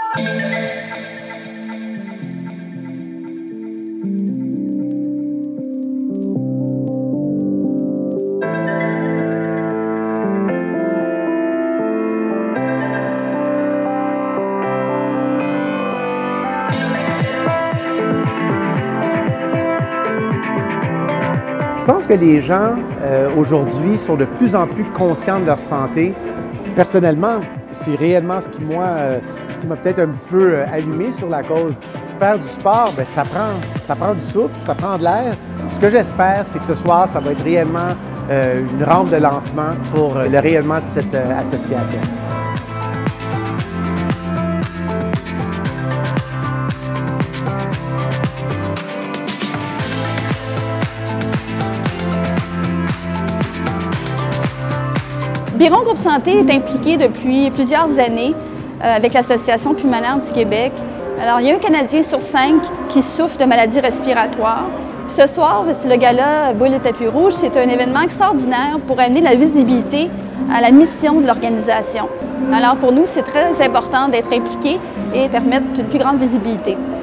Je pense que les gens, aujourd'hui, sont de plus en plus conscients de leur santé. Personnellement, c'est réellement ce qui m'a peut-être un petit peu allumé sur la cause. Faire du sport, bien, ça prend du souffle, ça prend de l'air. Ce que j'espère, c'est que ce soir, ça va être réellement une rampe de lancement pour le rayonnement de cette association. Biron Groupe Santé est impliqué depuis plusieurs années avec l'Association pulmonaire du Québec. Alors, il y a un Canadien sur 5 qui souffre de maladies respiratoires. Puis ce soir, c'est le gala Boule et tapis rouge. C'est un événement extraordinaire pour amener la visibilité à la mission de l'organisation. Alors, pour nous, c'est très important d'être impliqués et de permettre une plus grande visibilité.